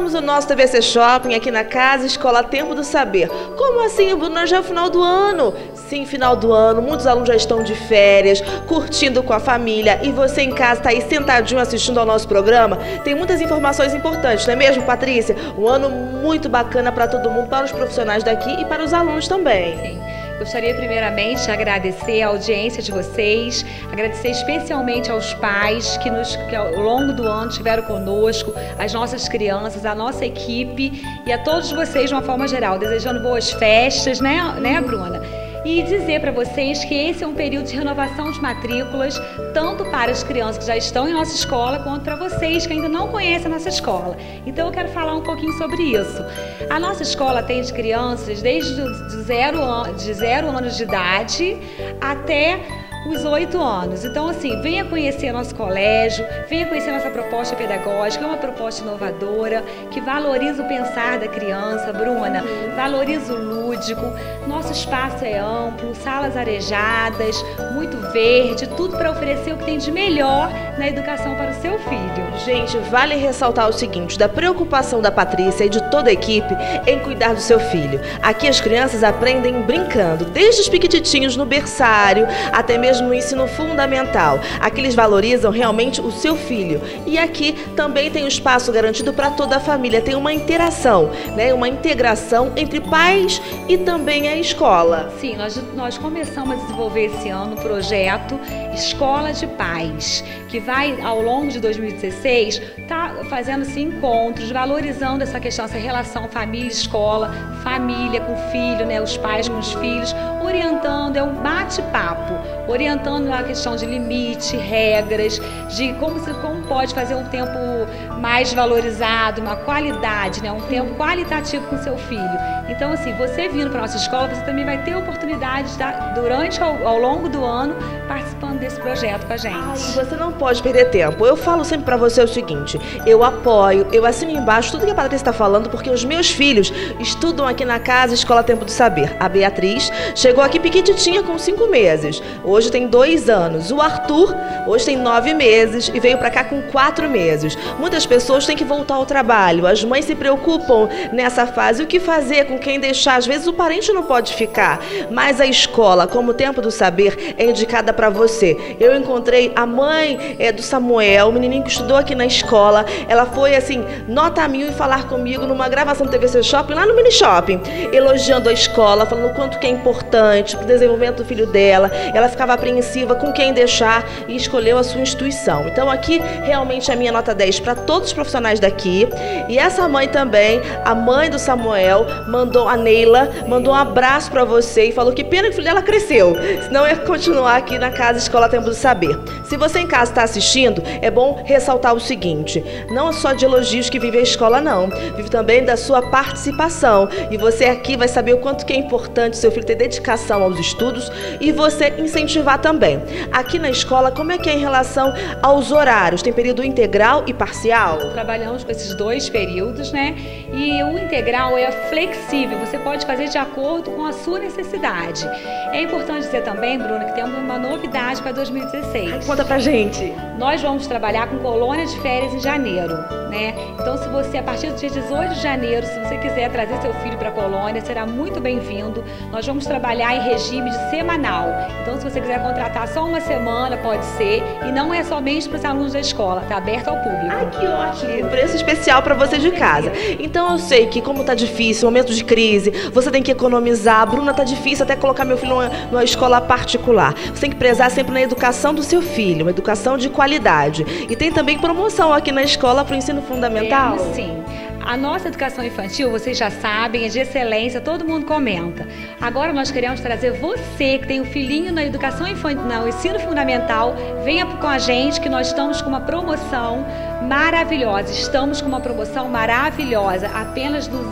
Começamos o nosso TVC Shopping aqui na Casa Escola Tempo do Saber. Como assim, Bruna? Já é o final do ano? Sim, final do ano, muitos alunos já estão de férias, curtindo com a família, e você em casa está aí sentadinho assistindo ao nosso programa. Tem muitas informações importantes, não é mesmo, Patrícia? Um ano muito bacana para todo mundo, para os profissionais daqui e para os alunos também. Sim. Gostaria primeiramente de agradecer a audiência de vocês, agradecer especialmente aos pais que ao longo do ano estiveram conosco, as nossas crianças, a nossa equipe e a todos vocês de uma forma geral, desejando boas festas, né, Bruna? E dizer para vocês que esse é um período de renovação de matrículas, tanto para as crianças que já estão em nossa escola, quanto para vocês que ainda não conhecem a nossa escola. Então eu quero falar um pouquinho sobre isso. A nossa escola atende crianças desde de 0 anos de idade até os 8 anos. Então, assim, venha conhecer nosso colégio, venha conhecer nossa proposta pedagógica, é uma proposta inovadora, que valoriza o pensar da criança, Bruna, valoriza o lúdico, nosso espaço é amplo, salas arejadas, muito verde, tudo para oferecer o que tem de melhor na educação para o seu filho. Gente, vale ressaltar o seguinte, da preocupação da Patrícia e de toda a equipe em cuidar do seu filho. Aqui as crianças aprendem brincando, desde os piquititinhos no berçário, até mesmo no ensino fundamental. Aqui eles valorizam realmente o seu filho. E aqui também tem um espaço garantido para toda a família. Tem uma interação, né? Uma integração entre pais e também a escola. Sim, nós começamos a desenvolver esse ano o projeto Escola de Pais, que vai, ao longo de 2016, tá fazendo-se encontros, valorizando essa questão, essa relação família-escola, família com filho, né? Os pais com os filhos, orientando, é um bate-papo, orientando a questão de limite, regras, de como pode fazer um tempo mais valorizado, uma qualidade, né? Um tempo qualitativo com seu filho. Então, assim, você vindo para a nossa escola, você também vai ter a oportunidade de, ao longo do ano, participando desse projeto com a gente. Ai, você não pode perder tempo. Eu falo sempre para você o seguinte, eu apoio, eu assino embaixo tudo que a Patrícia está falando, porque os meus filhos estudam aqui na Casa Escola Tempo do Saber. A Beatriz chegou aqui pequititinha com 5 meses. Hoje tem 2 anos. O Arthur hoje tem 9 meses e veio para cá com 4 meses. Muitas pessoas têm que voltar ao trabalho. As mães se preocupam nessa fase. O que fazer, com quem deixar? Às vezes o parente não pode ficar. Mas a escola, como o Tempo do Saber, é indicada para você. Eu encontrei a mãe do Samuel, o menininho que estudou aqui na escola. Ela foi, assim, nota 1000 e falar comigo numa gravação do TVC Shopping, lá no Mini Shopping, elogiando a escola, falando o quanto que é importante para o desenvolvimento do filho dela. Ela ficava apreensiva com quem deixar e escolheu a sua instituição. Então aqui realmente a minha nota 10 para todos os profissionais daqui. E essa mãe também, a mãe do Samuel, a Neila, mandou um abraço para você e falou que pena que o filho dela cresceu, senão ia continuar aqui na Casa Escola Tempo do Saber. Se você em casa está assistindo, é bom ressaltar o seguinte, não é só de elogios que vive a escola não, vive também da sua participação. E você aqui vai saber o quanto que é importante seu filho ter dedicação aos estudos e você incentivar também. Aqui na escola, como é que é em relação aos horários? Tem período integral e parcial? Trabalhamos com esses 2 períodos, né? E o integral é flexível, você pode fazer de acordo com a sua necessidade. É importante dizer também, Bruna, que temos uma novidade para 2016. Ai, conta pra gente. Nós vamos trabalhar com colônias de férias em janeiro, né? Então, se você, a partir do dia 18 de janeiro, se você quiser trazer seu filho para a colônia, será muito bem-vindo. Nós vamos trabalhar em regime de semanal. Então, se você quiser contratar só uma semana, pode ser. E não é somente para os alunos da escola, está aberto ao público. Ai, que ótimo! Preço especial para você de casa. Então, eu sei que como tá difícil, momento de crise, você tem que economizar. Bruna, tá difícil até colocar meu filho numa escola particular. Você tem que prezar sempre na educação do seu filho, uma educação de qualidade. E tem também promoção aqui na escola para o ensino fundamental? Sim. A nossa educação infantil, vocês já sabem, é de excelência, todo mundo comenta. Agora nós queremos trazer você que tem um filhinho na educação infantil, no ensino fundamental, venha com a gente que nós estamos com uma promoção maravilhosa. Estamos com uma promoção maravilhosa, apenas R$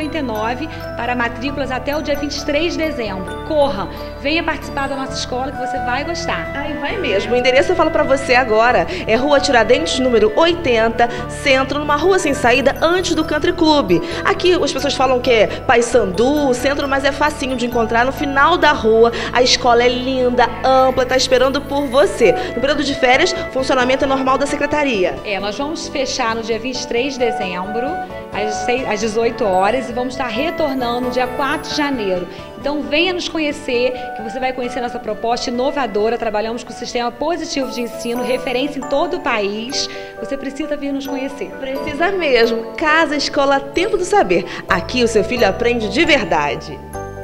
299 para matrículas até o dia 23 de dezembro. Corra, venha participar da nossa escola que você vai gostar. Ai, vai mesmo. O endereço eu falo para você agora. É Rua Tiradentes, número 80, Centro, numa rua sem saída, antes do do Country Club. Aqui as pessoas falam que é Paissandu, centro, mas é facinho de encontrar no final da rua. A escola é linda, ampla, tá esperando por você. No período de férias, funcionamento é normal da secretaria. Nós vamos fechar no dia 23 de dezembro, às 18 horas, e vamos estar retornando no dia 4 de janeiro. Então venha nos conhecer, que você vai conhecer nossa proposta inovadora. Trabalhamos com o sistema positivo de ensino, referência em todo o país. Você precisa vir nos conhecer. Precisa mesmo. Casa Escola Tempo do Saber. Aqui o seu filho aprende de verdade.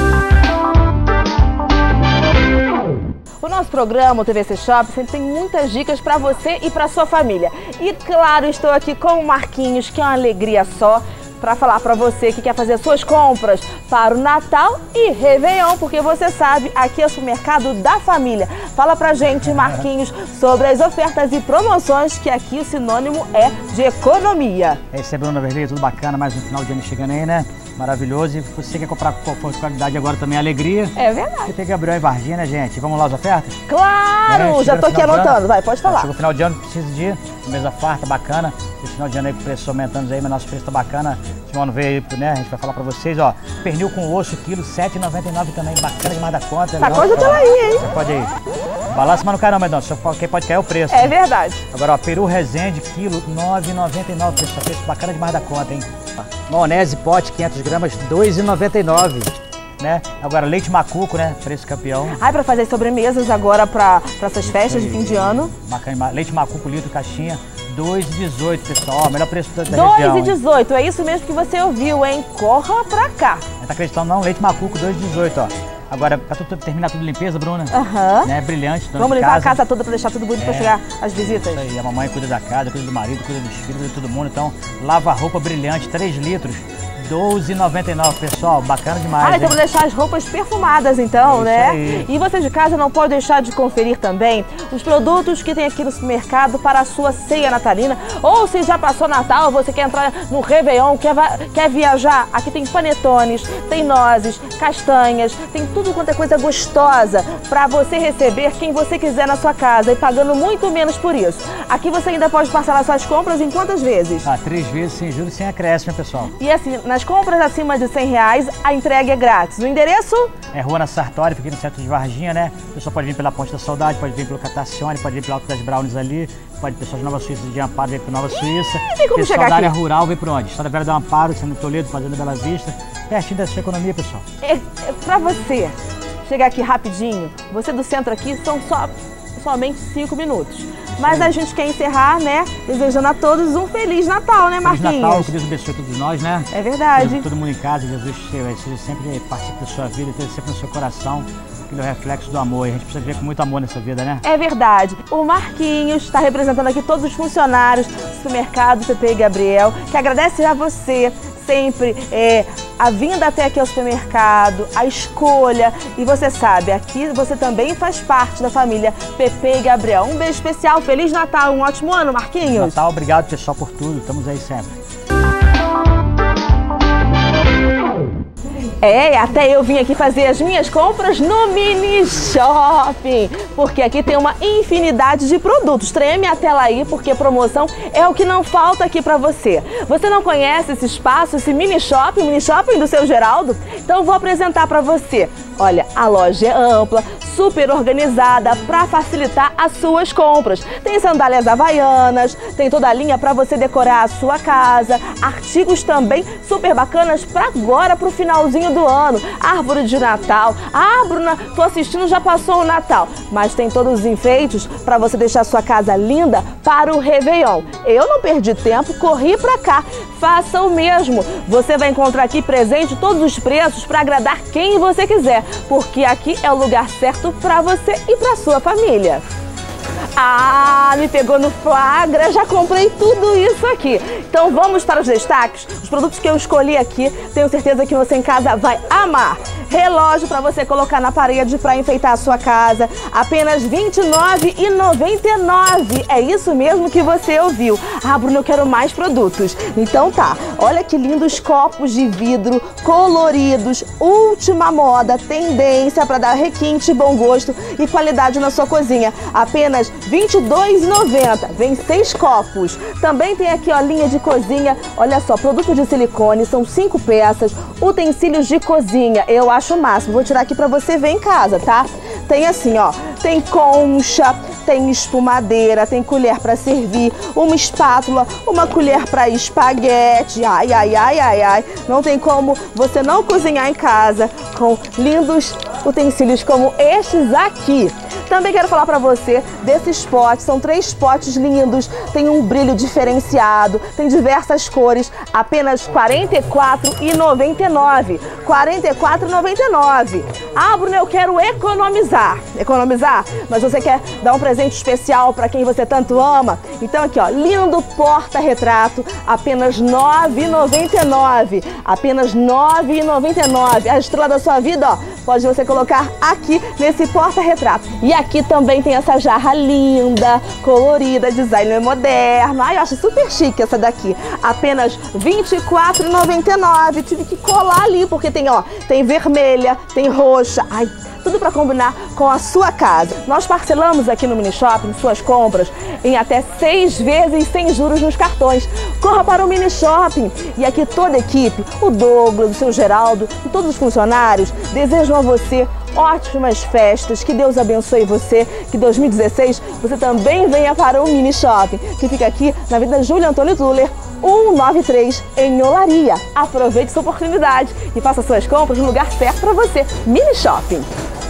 O nosso programa, o TVC Shop, sempre tem muitas dicas para você e para sua família. E claro, estou aqui com o Marquinhos, que é uma alegria só, para falar para você que quer fazer suas compras para o Natal e Réveillon, porque você sabe, aqui é o supermercado da família. Fala pra gente, Marquinhos, sobre as ofertas e promoções, que aqui o sinônimo é de economia. É isso aí, Bruna Vermelha, tudo bacana, mais um final de ano chegando aí, né? Maravilhoso. E você quer comprar com qualidade agora também, alegria. É verdade. Você tem Gabriel e Varginha, né, gente? Vamos lá as ofertas? Claro! Já tô aqui anotando, vai, pode falar. Chegou o final de ano, precisa de mesa farta, bacana. Esse final de ano aí com o preço aumentando aí, mas nosso preço tá bacana. Simone veio aí, né? A gente vai falar pra vocês, ó. Pernil com osso, quilo, R$ 7,99 também, bacana demais da conta. Sacode tá aí, hein? Sacode aí. Balança, mas não cai não, Medão. Só quem pode cair é o preço. É verdade. Agora, ó, peru Resende, quilo, R$ 9,99. Preço bacana demais da conta, hein? Maionese pote, 500 gramas, R$ 2,99. Né? Agora, leite macuco, né? Preço campeão. Ai, pra fazer sobremesas agora pra essas festas de fim de ano. Bacana, leite macuco, litro, caixinha, R$ 2,18, pessoal. Ó, melhor preço da região. R$ 2,18, é isso mesmo que você ouviu, hein? Corra pra cá. Não tá acreditando não? Leite macuco, R$ 2,18, ó. Agora, pra terminar tudo limpeza, Bruna. Né? Brilhante. Vamos limpar a casa toda pra deixar tudo bonito pra chegar as visitas. Isso aí, a mamãe cuida da casa, cuida do marido, cuida dos filhos, cuida de todo mundo. Então, lava roupa brilhante, 3 litros. R$ 12,99, pessoal, bacana demais. Então vou deixar as roupas perfumadas então, isso né? Aí. E você de casa não pode deixar de conferir também os produtos que tem aqui no supermercado para a sua ceia natalina. Ou se já passou Natal, você quer entrar no Réveillon, quer viajar, aqui tem panetones, tem nozes, castanhas, tem tudo quanto é coisa gostosa para você receber quem você quiser na sua casa e pagando muito menos por isso. Aqui você ainda pode parcelar suas compras em quantas vezes? 3 vezes sem juros, sem acréscimo, pessoal. E assim, nas compras acima de R$100, a entrega é grátis. O endereço? É Rua Ana Sartori, fica aqui no centro de Varginha, né? O pessoal pode vir pela Ponte da Saudade, pode vir pelo Catacione, pode vir pelo Alto das Brownies ali, pode pessoal de Nova Suíça, de Amparo, vem para Nova Suíça. Tem como pessoal chegar da área aqui? rural vem para onde? Estrada Velha do Amparo, sendo Toledo, Fazenda Bela Vista, pertinho dessa economia, pessoal. Para você chegar aqui rapidinho, você do centro aqui são somente 5 minutos. Mas a gente quer encerrar, né, desejando a todos um Feliz Natal, né, Marquinhos? Feliz Natal, que Deus abençoe todos nós, né? É verdade. Todo mundo em casa, Jesus seja sempre participe da sua vida, esteja sempre no seu coração, aquele reflexo do amor. E a gente precisa viver com muito amor nessa vida, né? É verdade. O Marquinhos está representando aqui todos os funcionários do supermercado Pepe e Gabriel, que agradece a você sempre a vinda até aqui ao supermercado, a escolha. E você sabe, aqui você também faz parte da família Pepe e Gabriel. Um beijo especial, Feliz Natal, um ótimo ano, Marquinhos. Natal, obrigado pessoal por tudo, estamos aí sempre. Até eu vim aqui fazer as minhas compras no Mini Shopping, porque aqui tem uma infinidade de produtos. Treme a tela aí, porque promoção é o que não falta aqui pra você. Você não conhece esse espaço, esse Mini Shopping do seu Geraldo? Então eu vou apresentar pra você. Olha, a loja é ampla, super organizada para facilitar as suas compras. Tem sandálias havaianas, tem toda a linha para você decorar a sua casa, artigos também super bacanas para agora, para o finalzinho do ano. Árvore de Natal. Ah, Bruna, tô assistindo, já passou o Natal. Mas tem todos os enfeites para você deixar a sua casa linda para o Réveillon. Eu não perdi tempo, corri para cá. Faça o mesmo. Você vai encontrar aqui presente todos os preços para agradar quem você quiser, porque aqui é o lugar certo para você e para sua família. Ah, me pegou no flagra, já comprei tudo isso aqui. Então vamos para os destaques, os produtos que eu escolhi aqui, tenho certeza que você em casa vai amar. Relógio para você colocar na parede para enfeitar a sua casa, apenas R$ 29,99. É isso mesmo que você ouviu. Ah, Bruno, eu quero mais produtos. Então tá, olha que lindos copos de vidro coloridos, última moda, tendência para dar requinte, bom gosto e qualidade na sua cozinha. Apenas R$ 22,90. Vem 6 copos. Também tem aqui, ó, linha de cozinha. Olha só, produtos de silicone, são 5 peças. Utensílios de cozinha, eu acho o máximo. Vou tirar aqui pra você ver em casa, tá? Tem assim, ó, tem concha, tem espumadeira, tem colher para servir, uma espátula, uma colher para espaguete. Ai, ai, ai, ai, ai. Não tem como você não cozinhar em casa com lindos utensílios como estes aqui. Também quero falar para você desses potes, são 3 potes lindos, tem um brilho diferenciado, tem diversas cores, apenas R$ 44,99. R$ 44,99. Ah, Bruna, eu quero economizar. Economizar? Mas você quer dar um presente especial para quem você tanto ama? Então aqui, ó, lindo porta-retrato, apenas R$ 9,99. Apenas R$ 9,99. A estrela da sua vida, ó, pode você colocar aqui nesse porta-retrato. E aqui também tem essa jarra linda, colorida, design moderno. Ai, eu acho super chique essa daqui. Apenas R$ 24,99. Tive que colar ali, porque tem, ó, tem vermelha, tem roxa. Ai, tudo para combinar com a sua casa. Nós parcelamos aqui no Mini Shopping suas compras em até 6 vezes sem juros nos cartões. Corra para o Mini Shopping. E aqui toda a equipe, o Douglas, o seu Geraldo e todos os funcionários desejam a você ótimas festas, que Deus abençoe você, que 2016 você também venha para o Mini Shopping, que fica aqui na Avenida Júlio Antônio Tuller, 193, em Olaria. Aproveite essa oportunidade e faça suas compras no lugar certo para você. Mini Shopping.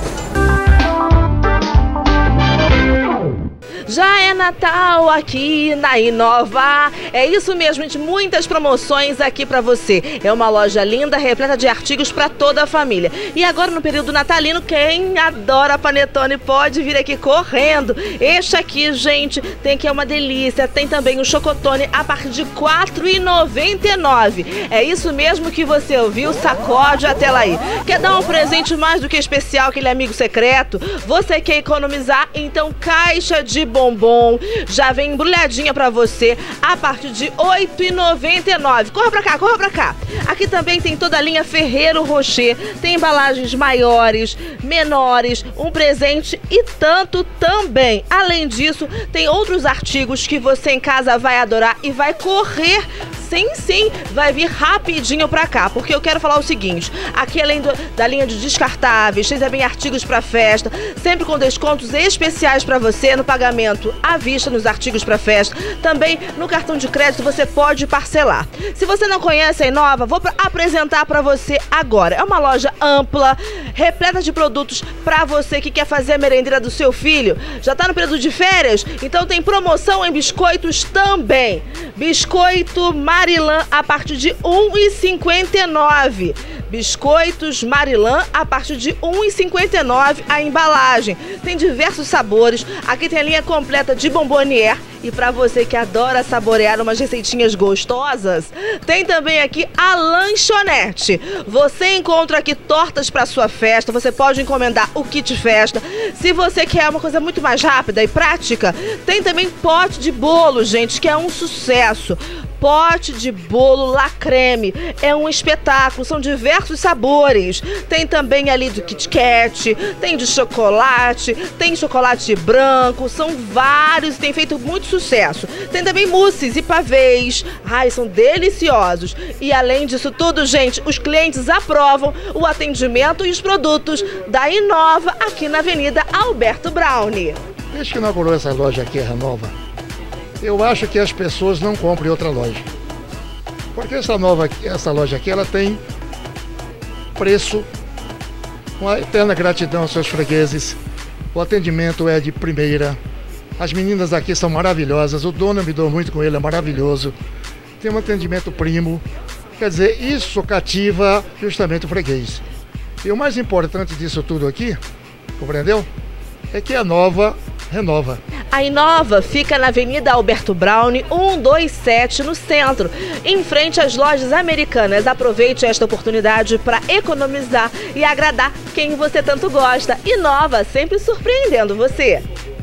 Já é Natal aqui na Inova. É isso mesmo, gente, muitas promoções aqui pra você. É uma loja linda, repleta de artigos pra toda a família. E agora no período natalino, quem adora panetone pode vir aqui correndo. Este aqui, gente, tem que é uma delícia. Tem também o chocotone a partir de R$ 4,99. É isso mesmo que você ouviu, sacode a tela aí. Quer dar um presente mais do que especial, aquele amigo secreto? Você quer economizar? Então caixa de bombom já vem embrulhadinha pra você a partir de R$ 8,99. Corra pra cá, corra pra cá. Aqui também tem toda a linha Ferreiro Rocher. Tem embalagens maiores, menores, um presente e tanto também. Além disso, tem outros artigos que você em casa vai adorar e vai correr. Sim, vai vir rapidinho pra cá, porque eu quero falar o seguinte, aqui além da linha de descartáveis, tem também artigos pra festa, sempre com descontos especiais pra você no pagamento à vista nos artigos pra festa, também no cartão de crédito você pode parcelar. Se você não conhece a Inova, vou apresentar pra você agora. É uma loja ampla, repleta de produtos pra você que quer fazer a merendeira do seu filho. Já tá no período de férias? Então tem promoção em biscoitos também. Biscoito Marilã a partir de R$ 1,59. Biscoitos Marilã a partir de R$ 1,59 a embalagem. Tem diversos sabores. Aqui tem a linha completa de bombonier. E para você que adora saborear umas receitinhas gostosas, tem também aqui a lanchonete. Você encontra aqui tortas para sua festa, você pode encomendar o kit festa. Se você quer uma coisa muito mais rápida e prática, tem também pote de bolo, gente, que é um sucesso. Pote de bolo La Creme, é um espetáculo, são diversos sabores. Tem também ali do Kit Kat, tem de chocolate, tem chocolate branco, são vários e tem feito muito sucesso. Tem também mousses e pavês, ai, são deliciosos. E além disso tudo, gente, os clientes aprovam o atendimento e os produtos da Inova aqui na Avenida Alberto Browne. Desde que inaugurou essa loja aqui, a Renova, eu acho que as pessoas não compram em outra loja. Porque essa loja aqui, ela tem preço, uma eterna gratidão aos seus fregueses. O atendimento é de primeira. As meninas aqui são maravilhosas. O dono me dou muito com ele, é maravilhoso. Tem um atendimento primo. Quer dizer, isso cativa justamente o freguês. E o mais importante disso tudo aqui, compreendeu? É que a Nova renova. A Inova fica na Avenida Alberto Browne, 127, no centro, em frente às lojas Americanas. Aproveite esta oportunidade para economizar e agradar quem você tanto gosta. Inova, sempre surpreendendo você.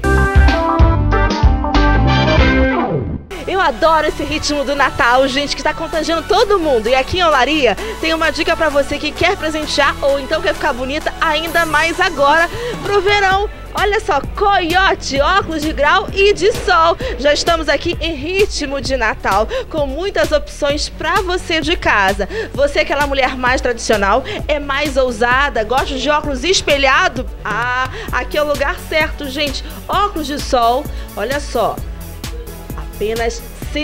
Eu adoro esse ritmo do Natal, gente, que está contagiando todo mundo. E aqui em Olaria tem uma dica para você que quer presentear ou então quer ficar bonita ainda mais agora pro verão. Olha só, Coyote, óculos de grau e de sol. Já estamos aqui em ritmo de Natal, com muitas opções para você de casa. Você é aquela mulher mais tradicional, é mais ousada, gosta de óculos espelhado? Ah, aqui é o lugar certo, gente. Óculos de sol, olha só, apenas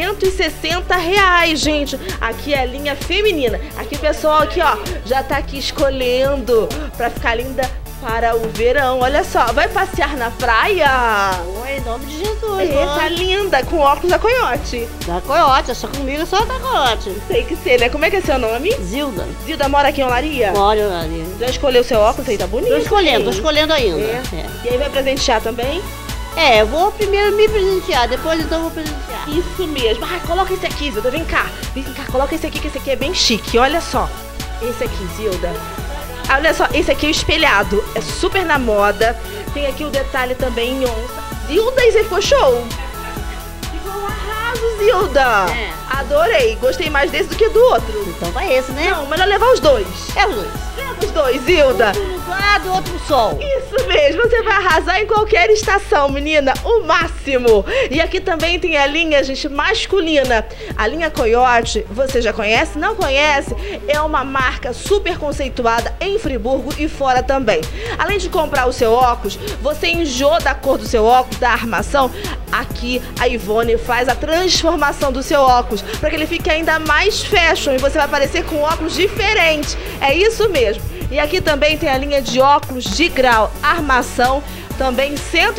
R$160, gente. Aqui é a linha feminina. Aqui o pessoal aqui, ó, já tá aqui escolhendo para ficar linda para o verão. Olha só, vai passear na praia? Oi, em nome de Jesus. Tá linda, com óculos da Coyote. Da Coyote, só comigo, só da Coyote. Sei que sei, né? Como é que é seu nome? Zilda. Zilda mora aqui em Olaria? Moro ali. Já escolheu seu óculos aí? Tá bonito. Tô escolhendo ainda. E aí vai presentear também? Eu vou primeiro me presentear, depois então eu vou presentear. Isso mesmo. Ai, coloca esse aqui, Zilda, vem cá. Vem cá, coloca esse aqui, que esse aqui é bem chique. Olha só, esse aqui, Zilda. Olha só, esse aqui é o espelhado, é super na moda. Tem aqui o detalhe também em onça. Zilda, esse ficou show. Ficou um arraso, Zilda. Adorei, gostei mais desse do que do outro. Então vai esse, né? Não, melhor levar os dois. É os dois. Leva os dois, Zilda. Do outro sol. Isso mesmo, você vai arrasar em qualquer estação, menina, o máximo. E aqui também tem a linha, gente, masculina. A linha Coyote, você já conhece? Não conhece? É uma marca super conceituada em Friburgo e fora também. Além de comprar o seu óculos, você enjoa da cor do seu óculos, da armação. Aqui a Ivone faz a transformação do seu óculos para que ele fique ainda mais fashion e você vai aparecer com óculos diferentes. É isso mesmo. E aqui também tem a linha de óculos de grau, armação, também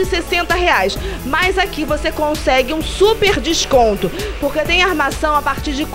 R$160. Mas aqui você consegue um super desconto, porque tem armação a partir de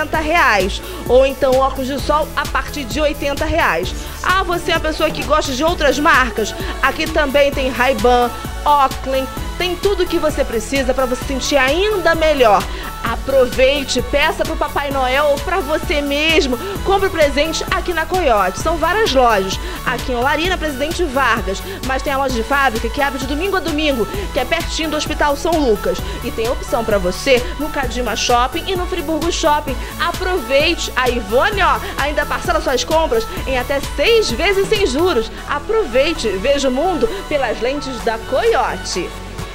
R$40. Ou então óculos de sol a partir de R$80. Ah, você é a pessoa que gosta de outras marcas? Aqui também tem Ray-Ban, Oakley, tem tudo o que você precisa para você sentir ainda melhor. Aproveite, peça para o Papai Noel ou para você mesmo. Compre presente aqui na Coyote. São várias lojas. Aqui em Olaria, na Presidente Vargas. Mas tem a loja de fábrica que abre de domingo a domingo, que é pertinho do Hospital São Lucas. E tem opção para você no Cadima Shopping e no Friburgo Shopping. Aproveite. A Ivone, ó, ainda parcela suas compras em até 6 vezes sem juros. Aproveite. Veja o mundo pelas lentes da Coyote.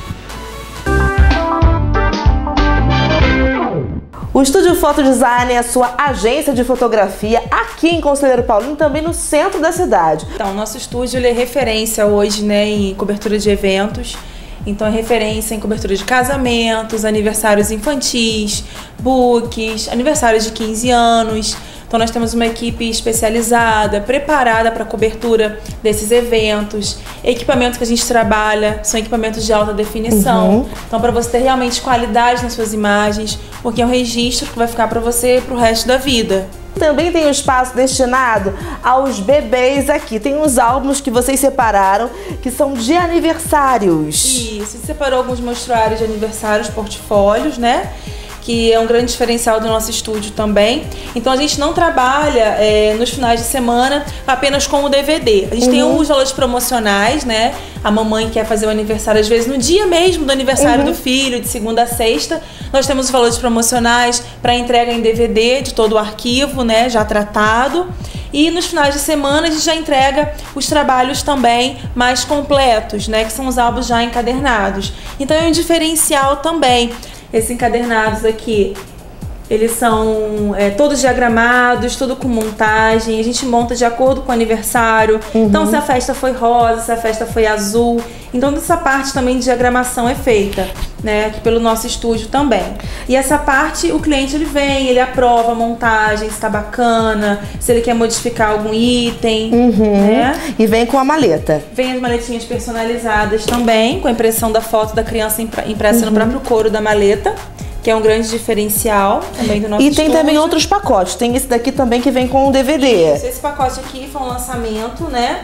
O Estúdio Foto Design é a sua agência de fotografia aqui em Conselheiro Paulino, também no centro da cidade. Então, nosso estúdio ele é referência hoje, né, em cobertura de eventos. Então, é referência em cobertura de casamentos, aniversários infantis, books, aniversários de 15 anos. Então, nós temos uma equipe especializada, preparada para a cobertura desses eventos. Equipamentos que a gente trabalha são equipamentos de alta definição. Então, para você ter realmente qualidade nas suas imagens, porque é um registro que vai ficar para você para o resto da vida. Também tem um espaço destinado aos bebês aqui. Tem uns álbuns que vocês separaram, que são de aniversários. Isso, a gente separou alguns mostruários de aniversários, portfólios, né? Que é um grande diferencial do nosso estúdio também. Então a gente não trabalha nos finais de semana apenas com o DVD. A gente tem os valores promocionais, né? A mamãe quer fazer o aniversário, às vezes no dia mesmo do aniversário do filho, de segunda a sexta. Nós temos os valores promocionais para entrega em DVD de todo o arquivo, né? Já tratado. E nos finais de semana a gente já entrega os trabalhos também mais completos, né? Que são os álbuns já encadernados. Então é um diferencial também. Esses encadernados aqui, eles são todos diagramados, tudo com montagem. A gente monta de acordo com o aniversário. Então, se a festa foi rosa, se a festa foi azul. Então, essa parte também de diagramação é feita, né, aqui pelo nosso estúdio também. E essa parte, o cliente ele vem, ele aprova a montagem, se tá bacana, se ele quer modificar algum item, né? E vem com a maleta. Vem as maletinhas personalizadas também, com a impressão da foto da criança impressa no próprio couro da maleta, que é um grande diferencial também do nosso estúdio. E tem também outros pacotes. Tem esse daqui também que vem com o DVD. Esse pacote aqui foi um lançamento, né?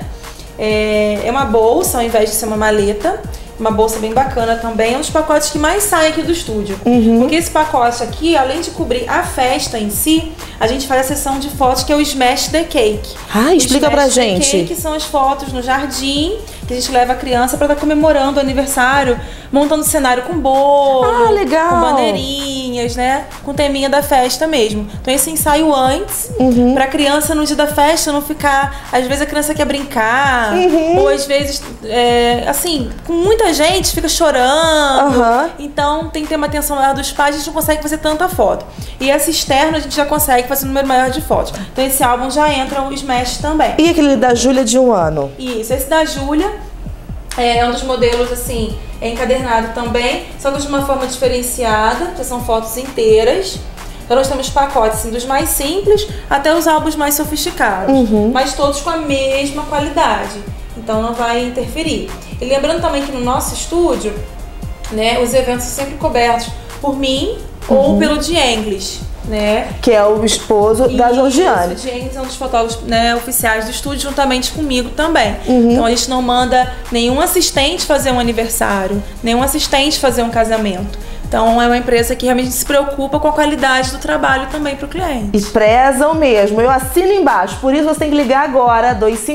É uma bolsa ao invés de ser uma maleta. Uma bolsa bem bacana também. É um dos pacotes que mais saem aqui do estúdio. Porque esse pacote aqui, além de cobrir a festa em si, a gente faz a sessão de fotos que é o Smash the Cake. Ah, explica pra gente. Smash the Cake são as fotos no jardim que a gente leva a criança para estar comemorando o aniversário, montando cenário com bolo, legal, com bandeirinha, roupinhas, né? Com teminha da festa mesmo. Então esse ensaio antes, pra criança no dia da festa não ficar... Às vezes a criança quer brincar, ou às vezes, assim, com muita gente fica chorando. Então tem que ter uma atenção maior dos pais, a gente não consegue fazer tanta foto. E essa externa a gente já consegue fazer um número maior de fotos. Então esse álbum já entra o Smash também. E aquele da Júlia de 1 ano? Isso, esse da Júlia é um dos modelos, assim, encadernado também, só que de uma forma diferenciada, já são fotos inteiras. Então nós temos pacotes, assim, dos mais simples até os álbuns mais sofisticados, mas todos com a mesma qualidade, então não vai interferir. E lembrando também que no nosso estúdio, né, os eventos são sempre cobertos por mim ou pelo Dienglis, né? Que é o esposo da Georgiane. O Dienglis é um dos fotógrafos, né, oficiais do estúdio, juntamente comigo também. Então a gente não manda nenhum assistente fazer um aniversário, nenhum assistente fazer um casamento. Então é uma empresa que realmente se preocupa com a qualidade do trabalho também para o cliente. E prezam mesmo, eu assino embaixo. Por isso você tem que ligar agora,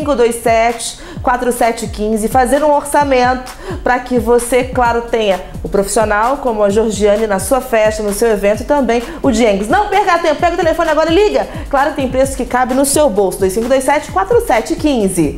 2527-4715, fazer um orçamento para que você, claro, tenha o profissional, como a Georgiane, na sua festa, no seu evento, e também o Dienglis. Não perca tempo, pega o telefone agora e liga. Claro, tem preço que cabe no seu bolso, 2527-4715.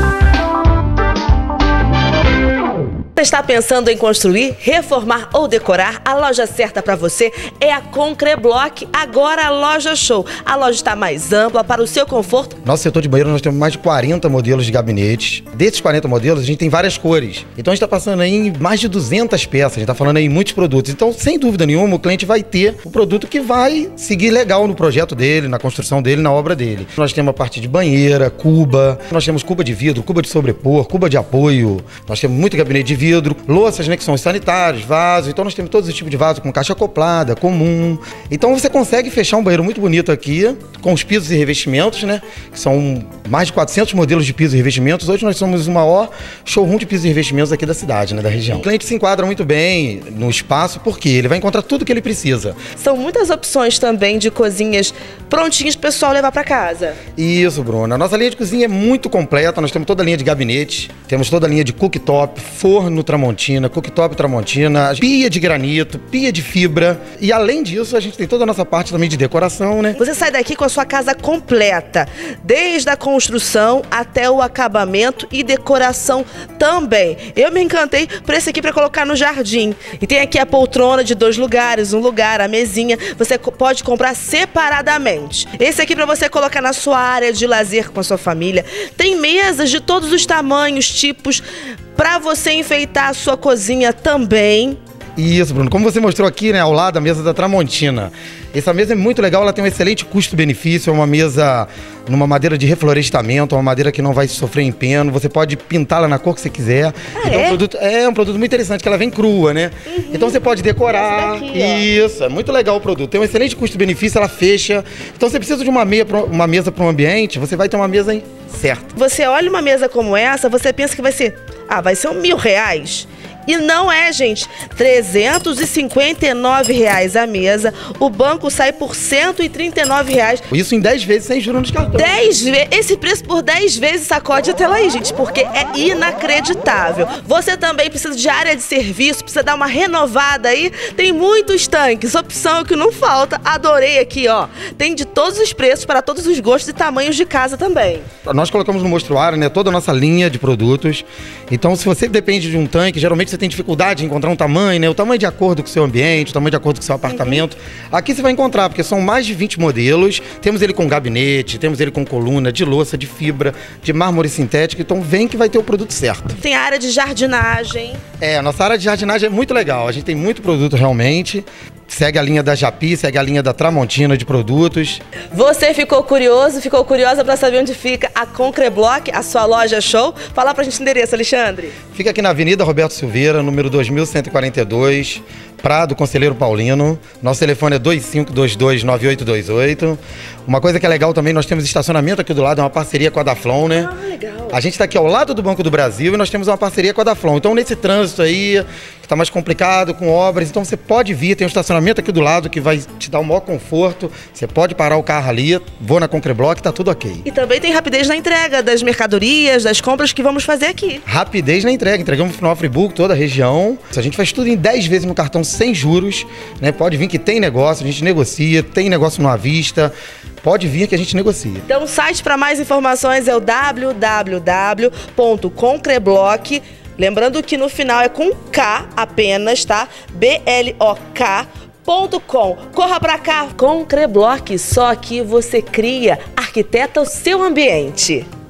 Você está pensando em construir, reformar ou decorar? A loja certa para você é a Concreblock, agora a Loja Show. A loja está mais ampla para o seu conforto. Nosso setor de banheiro nós temos mais de 40 modelos de gabinetes. Desses 40 modelos a gente tem várias cores. Então a gente está passando aí em mais de 200 peças, a gente está falando aí em muitos produtos. Então, sem dúvida nenhuma, o cliente vai ter o produto que vai seguir legal no projeto dele, na construção dele, na obra dele. Nós temos a parte de banheira, cuba, nós temos cuba de vidro, cuba de sobrepor, cuba de apoio, nós temos muito gabinete de vidro, louças, né, que são sanitários, vasos. Então nós temos todos os tipos de vaso com caixa acoplada, comum. Então você consegue fechar um banheiro muito bonito aqui, com os pisos e revestimentos, né, que são mais de 400 modelos de pisos e revestimentos. Hoje nós somos o maior showroom de pisos e revestimentos aqui da cidade, né, da região. O cliente se enquadra muito bem no espaço, porque ele vai encontrar tudo que ele precisa. São muitas opções também de cozinhas prontinhas para o pessoal levar para casa. Isso, Bruna. A nossa linha de cozinha é muito completa. Nós temos toda a linha de gabinete, temos toda a linha de cooktop, forno Tramontina, cooktop Tramontina, pia de granito, pia de fibra. E além disso, a gente tem toda a nossa parte também de decoração, né? Você sai daqui com a sua casa completa, desde a construção até o acabamento e decoração também. Eu me encantei por esse aqui para colocar no jardim. E tem aqui a poltrona de 2 lugares, um lugar, a mesinha. Você pode comprar separadamente. Esse aqui para você colocar na sua área de lazer com a sua família. Tem mesas de todos os tamanhos, tipos, para você enfeitar a sua cozinha também. Isso, Bruno. Como você mostrou aqui, né, ao lado da mesa da Tramontina. Essa mesa é muito legal, ela tem um excelente custo-benefício, é uma mesa numa madeira de reflorestamento, uma madeira que não vai sofrer empeno, você pode pintá-la na cor que você quiser. Então, é um produto muito interessante, que ela vem crua, né? Então você pode decorar. Daqui, isso, é muito legal o produto. Tem um excelente custo-benefício, ela fecha. Então você precisa de uma mesa para um ambiente, você vai ter uma mesa certa. Você olha uma mesa como essa, você pensa que vai ser R$1.000. E não é, gente, R$359 a mesa, o banco sai por R$139. Isso em 10 vezes sem juros nos cartões. 10 vezes, esse preço por 10 vezes sacode até lá aí, gente, porque é inacreditável. Você também precisa de área de serviço, precisa dar uma renovada aí, tem muitos tanques, opção que não falta, adorei aqui, ó. Tem de todos os preços, para todos os gostos e tamanhos de casa também. Nós colocamos no mostruário, né, toda a nossa linha de produtos, então se você depende de um tanque, geralmente você tem dificuldade em encontrar um tamanho, né? O tamanho de acordo com o seu ambiente, o tamanho de acordo com o seu apartamento. Aqui você vai encontrar, porque são mais de 20 modelos. Temos ele com gabinete, temos ele com coluna, de louça, de fibra, de mármore sintético. Então vem que vai ter o produto certo. Tem a área de jardinagem. A nossa área de jardinagem é muito legal. A gente tem muito produto realmente. Segue a linha da Japi, segue a linha da Tramontina de produtos. Você ficou curiosa para saber onde fica a Concreblock, a sua loja show? Fala pra gente o endereço, Alexandre. Fica aqui na Avenida Roberto Silveira, número 2142, Prado, Conselheiro Paulino. Nosso telefone é 2522-9828. Uma coisa que é legal também, nós temos estacionamento aqui do lado, é uma parceria com a Daflon, né? Ah, legal. A gente está aqui ao lado do Banco do Brasil e nós temos uma parceria com a Daflon. Então, nesse trânsito aí, que tá mais complicado com obras, então você pode vir, tem um estacionamento aqui do lado que vai te dar o maior conforto, você pode parar o carro ali, vou na Concreblock, tá tudo ok. E também tem rapidez na entrega das mercadorias, das compras que vamos fazer aqui. Rapidez na entrega, entregamos no Nova Friburgo, toda a região. A gente faz tudo em 10 vezes no cartão sem juros, né? Pode vir que tem negócio, a gente negocia, tem negócio no à vista, pode vir que a gente negocia. Então o site para mais informações é o www.concreblock. Lembrando que no final é com K apenas, tá? BLOK.com. Corra pra cá, Concreblock, só aqui você cria, arquiteta o seu ambiente.